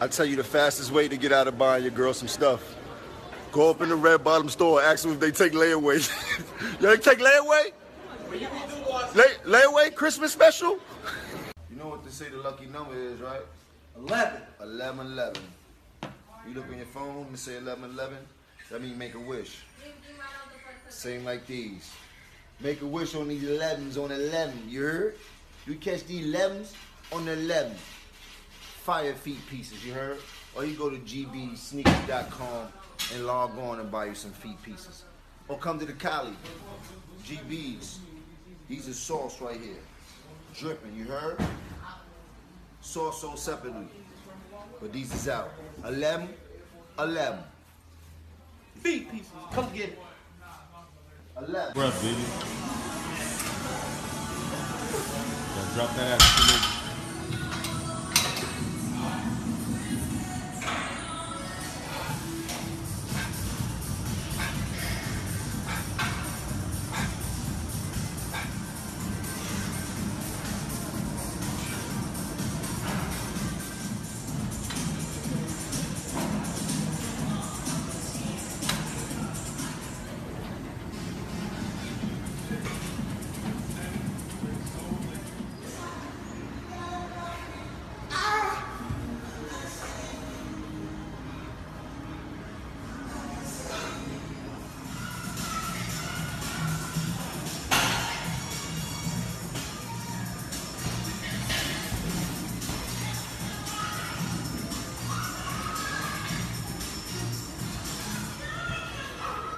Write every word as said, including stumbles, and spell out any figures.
I tell you the fastest way to get out of buying your girl some stuff. Go up in the Red Bottom store, ask them if they take layaway. Y'all take layaway? Lay, layaway Christmas special? You know what they say the lucky number is, right? eleven. eleven eleven. You look on your phone and say eleven eleven, that means make a wish. Same like these. Make a wish on these elevens on eleven, you heard? You catch these elevens on the eleven. Fire feet pieces, you heard? Or you go to G B sneakers dot com and log on and buy you some feet pieces. Or come to the Cali, G B's. These are sauce right here. Dripping, you heard? Sauce sold separately. But these is out. eleven eleven. Feet pieces. Come get it. eleven. Bruh, baby. Gotta drop that ass.